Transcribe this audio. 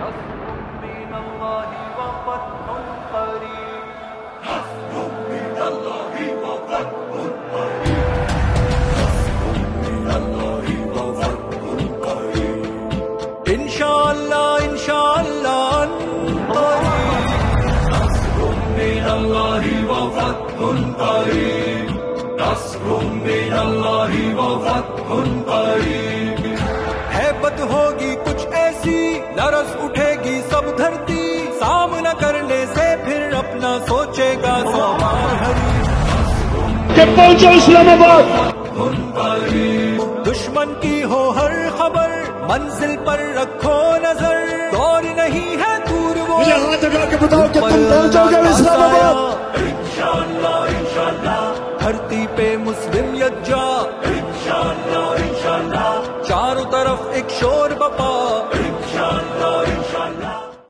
انشاءاللہ انشاءاللہ نصر من اللہ وفتح قریب، نصر من اللہ وفتح قریب۔ ہیبت ہوگی کچھ ایسی، لرز اٹھے گی سب دھرتی، سامنا کرنے سے پھر اپنا سوچے گا سامان ہری۔ کہ پہنچو اسلام آباد، دشمن کی ہو ہر خبر، منزل پر رکھو نظر، دور نہیں ہے دور وہ، مجھے ہاتھ اٹھا کے بتاؤ کہ تم پہنچو گے اسلام آباد۔ انشاءاللہ انشاءاللہ، دھرتی پہ مسلم یکجا